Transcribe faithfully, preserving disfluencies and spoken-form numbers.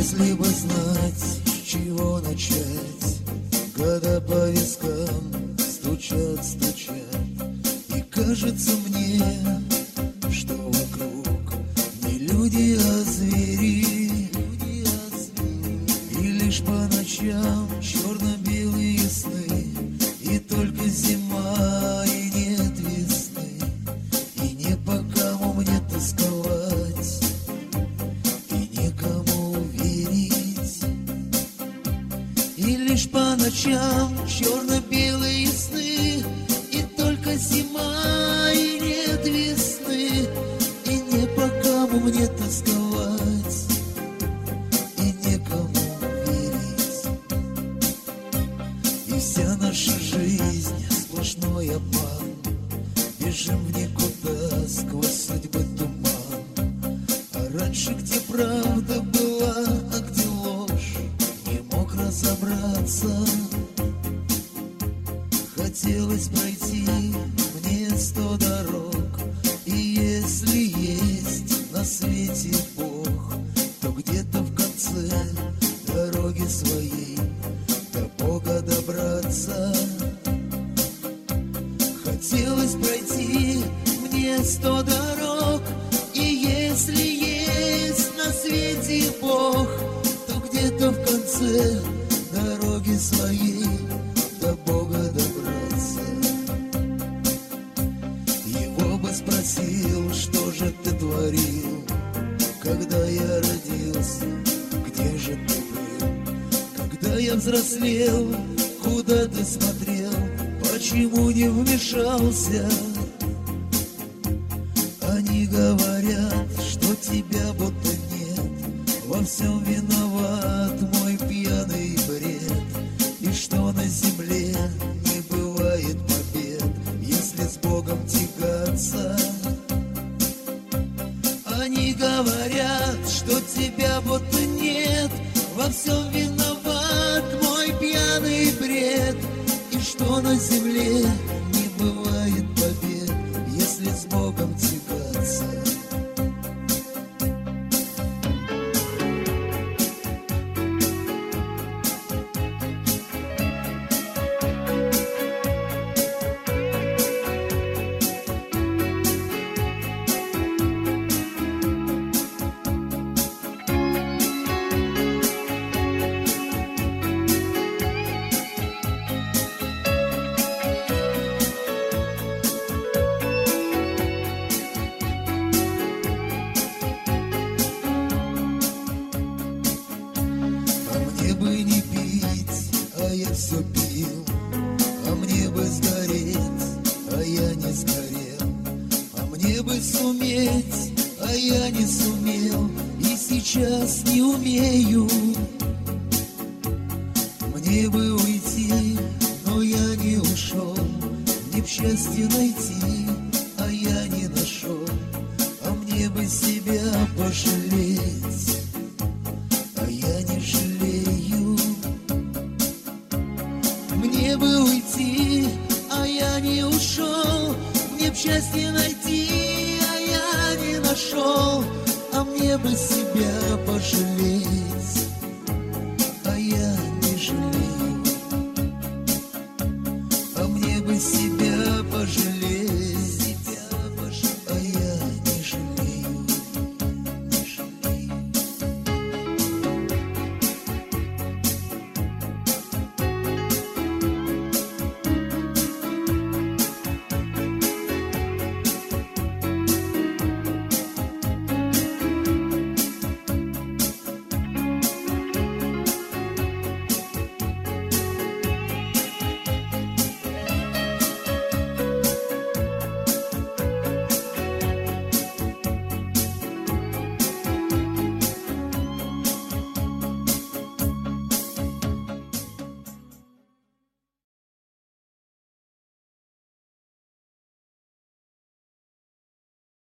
Если бы знать, с чего начать, года по вискам стучат, стучат, и кажется мне, что вокруг не люди, а звери, и лишь по ночам черно-белые сны, и только зима, и нет весны, и не по кому мне тосковать, и некому верить, и лишь по ночам черно-белые сны, и только зима, и нет весны, и не по кому мне тосковать, и некому верить. И вся наша жизнь сплошной обман, бежим в никуда сквозь судьбы туман. А раньше где правда была, а где ложь, не мог разобраться. Хотелось пройти мне сто дорог, и если есть на свете Бог, то где-то в конце дороги своей до Бога добраться. Хотелось пройти мне сто дорог, и если есть на свете Бог, то где-то в конце дороги своей до Бога добраться. Его бы спросил, что же ты творил, когда я родился, где же ты был? Когда я взрослел, куда ты смотрел, почему не вмешался? Они говорят, что тебя будто нет, во всем виноват мой пьяный бред, и что на земле не бывает побед, если с Богом тягаться. Они говорят, что тебя будто нет, во всем виноват мой пьяный бред, и что на земле не бывает побед, если с Богом тягаться. Я все пил, а мне бы сгореть, а я не сгорел, а мне бы суметь, а я не сумел, и сейчас не умею. Мне бы уйти, но я не ушел, мне б счастье найти, а я не нашел, а мне бы себя пожалеть, а я не жалею. Мне бы уйти, а я не ушел, мне б счастье найти, а я не нашел, а мне бы себя пожалеть,